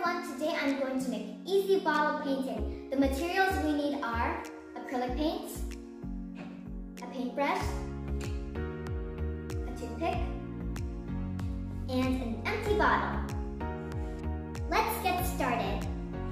everyone, today I'm going to make easy bottle painting. The materials we need are acrylic paints, a paintbrush, a toothpick, and an empty bottle. Let's get started.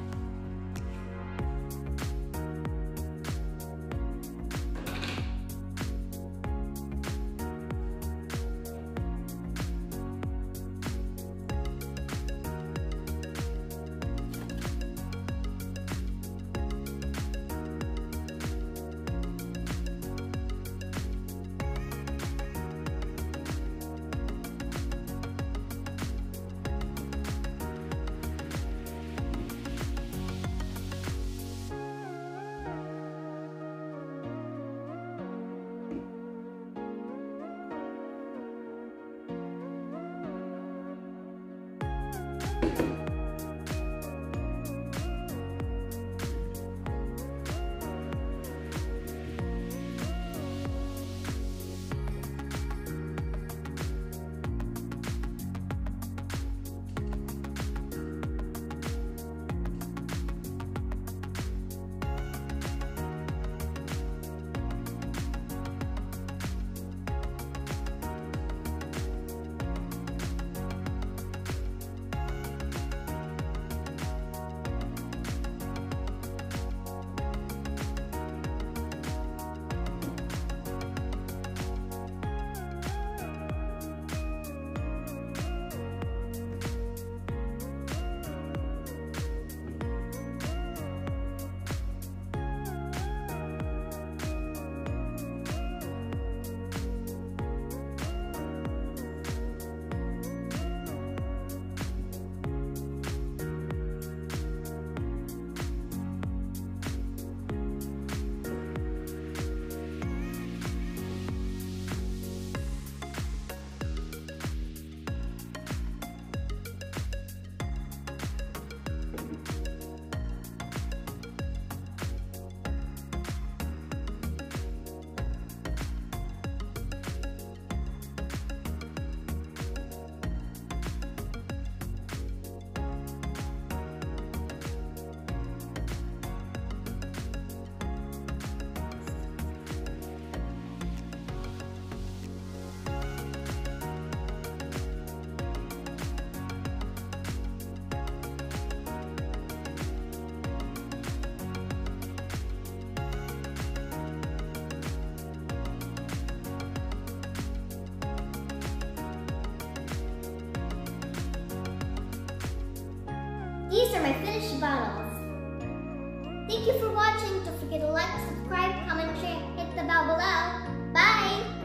These are my finished bottles. Thank you for watching. Don't forget to like, subscribe, comment, share, hit the bell below. Bye!